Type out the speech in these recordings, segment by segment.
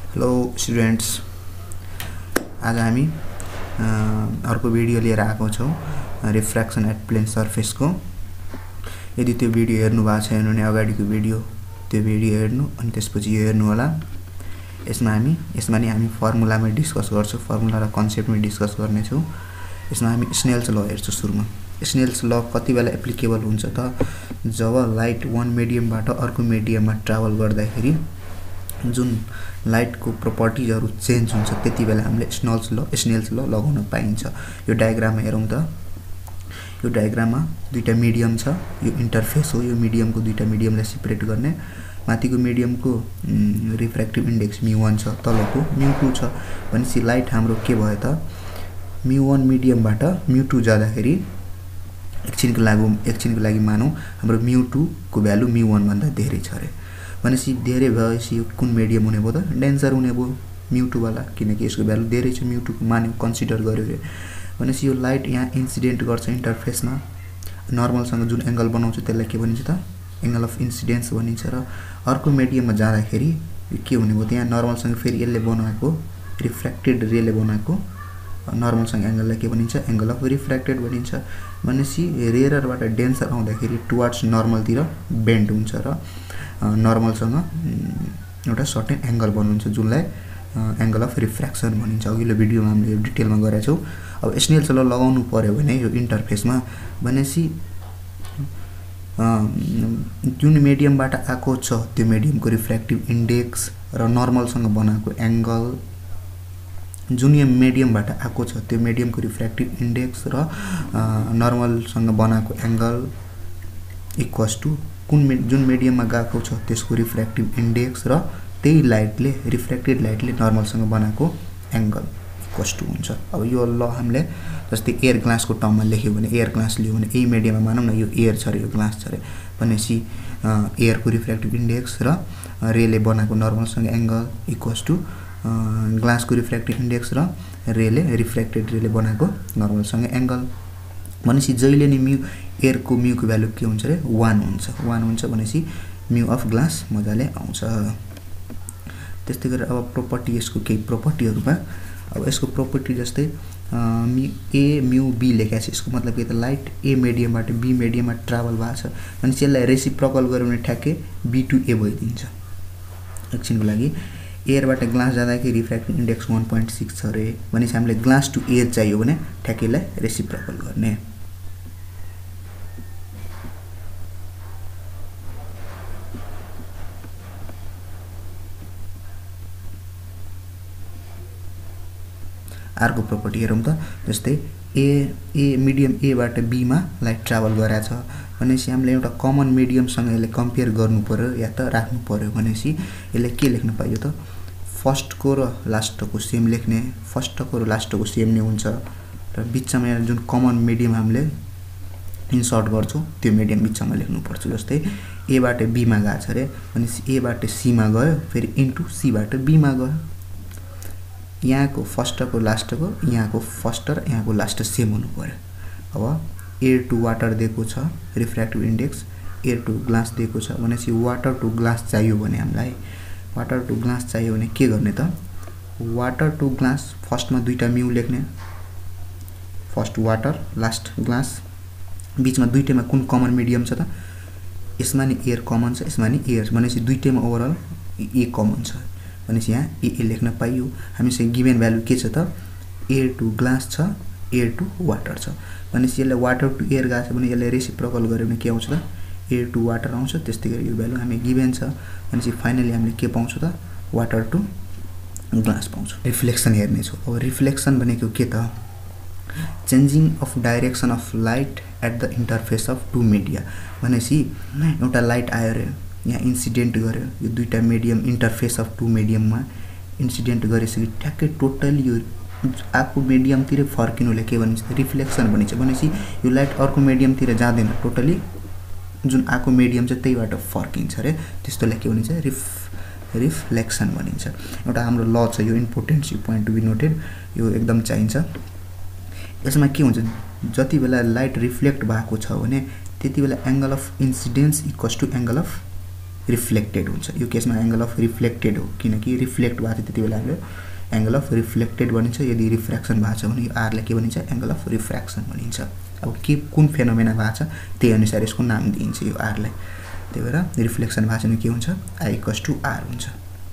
Hello students, आज हामी अर्को भिडियो लिएर आएको छौं रिफ्र्याक्सन एट प्लेन सर्फेसको। यदि त्यो भिडियो हेर्नु भएको छैन भने अगाडिको भिडियो त्यो भिडियो हेर्नु अनि त्यसपछि यो हेर्नु होला। यसमा नि हामी फर्मुलामै डिस्कस गर्छौं, फर्मुला र कन्सेप्टमै डिस्कस गर्ने छौं। यसमा हामी स्नेल्स ल हेर्छौं। सुरुमा स्नेल्स ल कति बेला एप्लिकेबल हुन्छ त जब लाइट वन मिडियमबाट अर्को मिडियममा ट्राभल गर्दाखेरि जुन लाइटको प्रोपर्टिजहरु चेन्ज हुन्छ त्यति बेला हामीले स्नेल्स ल लगाउन पाइन्छ। यो डायग्राममा हेरौं त। यो डायग्राममा दुईटा मिडियम छ, यो इन्टरफेस हो। यो मिडियमको दुईटा मिडियमलाई सेपरेट गर्ने। माथिको मिडियमको रिफ्र्याक्टिभ इन्डेक्स μ1 छ, तलको μ2 छ। भनेपछि लाइट हाम्रो के भयो त μ1 मिडियमबाट μ2 जाँदाखेरि एकछिनको लागि मानौं हाम्रो μ2 को भ्यालु μ1 भन्दा धेरै छ रे। भनेपछि धेरै भएपछि यो कुन मिडियम हुने भयो त डेन्सर हुने भयो μ2 वाला, किनकि यसको भ्यालु धेरै छ। μ2 को मान्यो कन्सिडर गर्यो रे। भनेपछि यो लाइट यहाँ इन्सिडेन्ट गर्छ इन्टरफेसमा। नर्मलसँग जुन एंगल बनाउँछ त्यसलाई के भनिन्छ त एंगल अफ इन्सिडेन्स भनिन्छ। र अर्को मिडियममा जाँदाखेरि के हुने भयो त यहाँ नर्मलसँग फेरि यसले बनाएको रिफ्र्याक्टेड रेले बनाएको नर्मलसँग एंगललाई के भनिन्छ एंगल अफ रिफ्र्याक्टेड भनिन्छ। भनेपछि रेयरबाट डेन्सर आउँदाखेरि टुवर्ड्स नर्मलतिर बेन्ड हुन्छ र नर्मलसँग एउटा सर्टेन एंगल बनिन्छ जुनलाई एंगल अफ रिफ्र्याक्सन भनिन्छ। अघिल्लो भिडियोमा हामीले यो डिटेलमा गरेका छौं। अब स्नेल्स ल लगाउनु पर्यो भने यो इन्टरफेसमा भनेपछि जुन मिडियमबाट आएको छ त्यो मिडियमको रिफ्र्याक्टिभ इन्डेक्स र नर्मलसँग बनाएको एंगल, जुन यो मिडियमबाट आएको छ त्यो मिडियमको रिफ्र्याक्टिभ इन्डेक्स र नर्मलसँग बनाएको एंगल इक्वल्स टु जुन मिडियममा गएको छ त्यसको रिफ्र्याक्टिभ इन्डेक्स र त्यही लाइटले रिफ्र्याक्टेड लाइटले नर्मलसँग बनाएको एंगल इक्वल्स टु हुन्छ। अब यो ल हामीले जस्तै एयर ग्लासको टर्ममा लेख्यो भने एयर ग्लास लियो भने यही मिडियममा मानौं न यो एयर छ र यो ग्लास छ रे। भनेपछि एयरको रिफ्र्याक्टिभ इन्डेक्स र रेले बनाएको नर्मलसँग एंगल इक्वल्स टु ग्लासको रिफ्र्याक्टिभ इन्डेक्स र रिफ्र्याक्टेड रेले बनाएको नर्मलसँग एंगल। भनेपछि जहिले नि एयरको म्यू को भ्यालु के हुन्छ रे 1 हुन्छ भनेपछि म्यू अफ ग्लास मजाले आउँछ। त्यस्तै गरेर अब प्रोपर्टी, यसको केही प्रोपर्टीहरुमा अब यसको प्रोपर्टी जस्तै ए म्यू बी लेखेको छ। यसको मतलब के त लाइट ए मिडियमबाट बी मिडियममा ट्राभल भएको छ भनेपछि यसलाई रेसिप्रोकल गर्यो भने ठ्याक्कै बी टु ए भइदिन्छ। एकछिनको लागि एयरबाट ग्लास जाँदाखेरि रिफ्र्याक्टिभ इन्डेक्स 1.6 छ रे। भनेपछि हामीले ग्लास टु एयर चाहियो भने ठ्याक्कैलाई रेसिप्रोकल गर्ने। अर्को प्रोपर्टी हेरौं त। जस्तै ए मिडियम ए बाट बी मा लाइट ट्राभल गरेको छ भनेपछि हामीले एउटा कमन मिडियमसँग यसले कम्पेयर गर्नु पर्यो या त राख्नु पर्यो। भनेपछि यसले के लेख्न पाइयो त फर्स्टको र लास्टको सेम लेख्ने, फर्स्टको र लास्टको सेम नै हुन्छ र बीचमा यहाँ जुन कमन मिडियम हामीले इन्सर्ट गर्छौं त्यो मिडियम बीचमा लेख्नु पर्छ। जस्तै ए बाट बी मा गएको छ रे भनेपछि ए बाट सी मा गयो फेरि इन्टु सी बाट बी मा गयो। यहाँको फर्स्टको लास्टको यहाँको फर्स्ट र यहाँको लास्ट सेम हुनु पर्यो। अब एयर टु वाटर दिएको छ refractive index, air to glass दिएको छ भनेपछि वाटर टु ग्लास चाहियो भने हामीलाई वाटर टु ग्लास चाहियो भने के गर्ने त वाटर टु ग्लास फर्स्टमा दुईटा म्यू लेख्ने, फर्स्ट वाटर लास्ट ग्लास। बीचमा दुईटैमा कुन कमन मिडियम छ त यसमा नि एयर कमन छ यसमा नि एयर, भनेपछि दुईटैमा ओभरअल ए कमन छ भनेपछि यहाँ ए लेख्न पाइयो। हामीसँग गिभन भ्यालु के छ त एयर टु ग्लास छ एयर टु वाटर छ भनेपछि यसले वाटर टु एयर गएको छ भने यसले रेसिप्रोकल गर्यो भने के आउँछ त एयर टु वाटर आउँछ। त्यस्तै गरी यो भ्यालु हामी गिभन छ भनेपछि फाइनली हामीले के पाउँछ त वाटर टु ग्लास पाउँछ। रिफ्लेक्सन हेर्ने छौं। अब रिफ्लेक्सन भनेको के त changing of direction of light at the interface of two media. भनेपछि एउटा लाइट आयो रे यहाँ इन्सिडेन्ट गर्यो यो दुईटा मिडियम इन्टरफेस अफ टु मिडियममा इन्सिडेन्ट गरेपछि ठ्याक्कै टोटली यो आको मिडियमतिर फर्किनुले के भनिन्छ रिफ्लेक्सन भनिन्छ। भनेपछि यो लाइट अर्को मिडियमतिर जाँदैन, टोटली जुन आको मिडियम छ त्यहीबाट फर्किन्छ रे। त्यस्तोलाई के भनिन्छ रिफ्लेक्सन भनिन्छ। एउटा हाम्रो ल छ यो important point to be noted, यो एकदम चाहिन्छ। यसमा के हुन्छ जति बेला लाइट रिफ्लेक्ट भएको छ भने त्यति बेला angle of incidence equals to angle of reflected हुन्छ। यो केसमा एंगल अफ रिफ्लेक्टेड हो किनकि रिफ्लेक्ट भएको त्यति बेला हामीले एंगल अफ रिफ्लेक्टेड भनिन्छ। यदि रिफ्र्याक्सन भएको छ भने यो r लाई के भनिन्छ एंगल अफ रिफ्र्याक्सन भनिन्छ। अब के कुन फेनोमेना भएको छ त्यही अनुसार यसको नाम दिइन्छ यो r लाई। त्यही भएर रिफ्लेक्सन भएको छ भने के हुन्छ I = r हुन्छ।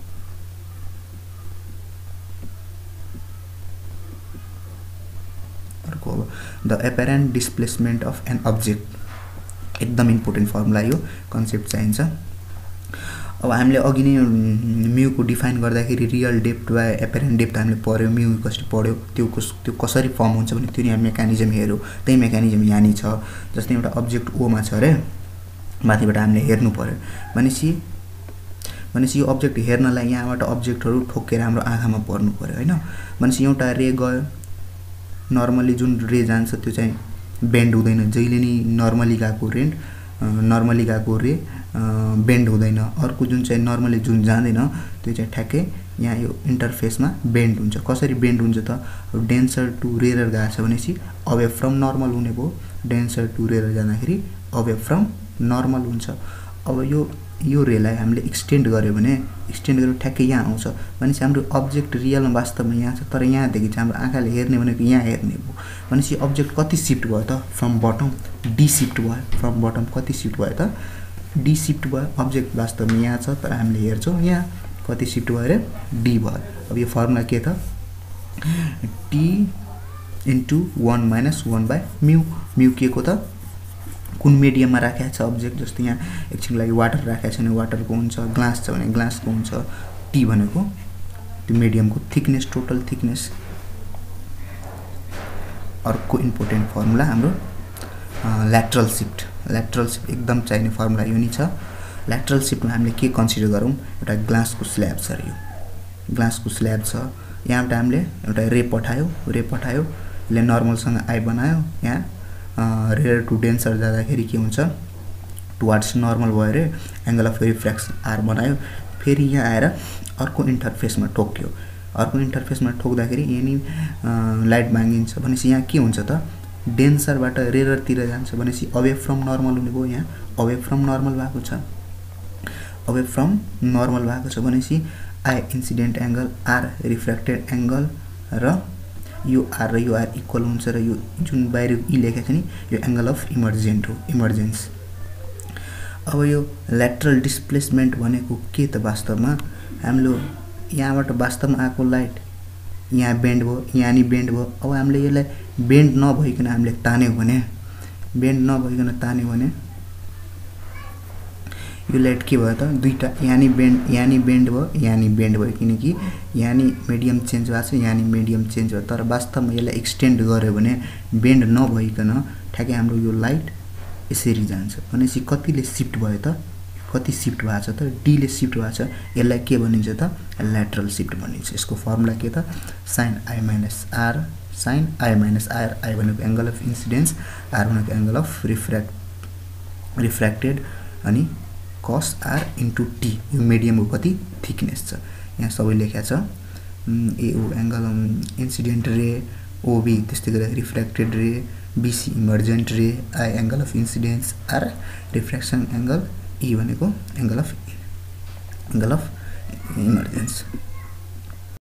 अर्को अब the apparent displacement of an object एकदम इम्पोर्टेन्ट फर्मुला यो कन्सेप्ट चाहिन्छ। अब हामीले अघि नै म्यू को डिफाइन गर्दाखेरि रियल डेप्थ वा एपरेन्ट डेप्थ हामीले पढ्यो, म्यू कसरी पढ्यो, त्यो कसरी फर्म हुन्छ भने त्यो नि मेकानिजम हेर्यो। त्यही मेकानिजम यहाँ नि छ। जस्तै एउटा अब्जेक्ट ओ मा छ रे, माथिबाट हामीले हेर्नु पर्यो भनेपछि यो अब्जेक्ट हेर्नलाई यहाँबाट अब्जेक्टहरु ठोकेर हाम्रो आँखामा पर्नु पर्यो हैन। भनेपछि एउटा रे गयो, नर्मली जुन रे जान्छ त्यो चाहिँ बेन्ड हुँदैन। जहिले नि नर्मली गएको रे बेन्ड हुँदैन। अर्को जुन चाहिँ नर्मली जुन जाँदैन त्यो चाहिँ ठ्याक्कै यहाँ यो इन्टरफेसमा बेन्ड हुन्छ। कसरी बेन्ड हुन्छ त डेन्सर टु रेयर गएको छ भनेपछि अवे फ्रम नर्मल हुने भयो। डेन्सर टु रेयर जाँदाखेरि अवे फ्रम नर्मल हुन्छ। अब यो रेलाई हामीले एक्सटेन्ड गर्यो भने एक्सटेन्ड गरेर ठ्याक्कै यहाँ आउँछ। भनेपछि हाम्रो अब्जेक्ट रियलमा वास्तवमा यहाँ छ, तर यहाँदेखि चाहिँ हाम्रो आँखाले हेर्ने भनेको यहाँ हेर्ने भयो। भनेपछि अब्जेक्ट कति शिफ्ट भयो त फ्रम बटम डी शिफ्ट भयो। फ्रम बटम कति शिफ्ट भयो त डी शिफ्ट भयो। अब्जेक्ट वास्तवमा यहाँ छ तर हामीले हेर्छौँ यहाँ कति शिफ्ट भयो रे डी भयो। अब यो फर्मुला के त t * 1 - 1/μ। म्यू के को त कुन मिडियममा राखेको छ अब्जेक्ट। जस्तो यहाँ एकछिनको लागि वाटर राखेको छ भने वाटरको हुन्छ, ग्लास छ भने ग्लासको हुन्छ। टी भनेको त्यो मिडियमको थिकनेस, टोटल थिकनेस। अर्को इम्पोर्टेन्ट फर्मुला हाम्रो ल्याटरल शिफ्ट। ल्याटरल शिफ्ट एकदम चाहिने फर्मुला यो नि छ। ल्याटरल शिफ्टमा हामीले के कन्सिडर गरौँ, एउटा ग्लासको स्ल्याब छ रे, यो ग्लासको स्ल्याब छ। यहाँबाट हामीले एउटा रे पठायो, यसले नर्मलसँग आई बनायो। यहाँ रेयर टु डेन्सर जाँदाखेरि के हुन्छ टुवर्ड्स नर्मल भयो रे, एंगल अफ रिफ्र्याक्सन r बनायो। फेरि यहाँ आएर अर्को इन्टरफेसमा ठोक्यो। अर्को इन्टरफेसमा ठोक्दाखेरि यही लाइट भाङ्गिन्छ। भनेपछि यहाँ के हुन्छ त डेन्सरबाट रेयरतिर जान्छ भनेपछि अवे फ्रम नर्मल हुने भयो। यहाँ अवे फ्रम नर्मल भएको छ। अवे फ्रम नर्मल भएको छ भनेपछि I incident angle r refracted angle र यो r र यो r इक्वल हुन्छ र यो जुन बाहिर ई लेखेको छ नि यो एंगल अफ इमर्जेन्ट हो, इमर्जेन्स। अब यो ल्याटरल डिस्प्लेसमेन्ट भनेको के त वास्तवमा हाम्रो यहाँबाट वास्तवमा आएको लाइट यहाँ बेन्ड भयो, यहाँ नि बेन्ड भयो। अब हामीले यसलाई बेन्ड नभइकन हामीले तान्यो भने यो लाइट के भयो त दुईटा यहाँ नि बेन्ड भयो किनकि यहाँ नि मिडियम चेन्ज भएको छ, यहाँ नि मिडियम चेन्ज भयो। तर वास्तवमा यसलाई एक्सटेन्ड गर्यो भने बेन्ड नभइकन ठ्याक्कै हाम्रो यो लाइट यसरी जान्छ। भनेपछि कतिले शिफ्ट भयो त कति शिफ्ट भएको छ त डी ले शिफ्ट भएको छ। यसलाई के भनिन्छ त ल्याटरल शिफ्ट भनिन्छ। यसको फर्मुला के त sin I - r sin I - r। I भनेको एंगल अफ इन्सिडेन्स, r भनेको एंगल अफ रिफ्र्याक्टेड अनि cos r * t। यो मिडियमको कति थिकनेस छ यहाँ सबै लेखेको छ। AO angle incident ray, OB त्यस्तै गरी refracted ray, BC emergent ray, I angle of incidence, R refraction angle, E भनेको एंगल अफ इमर्जेन्स।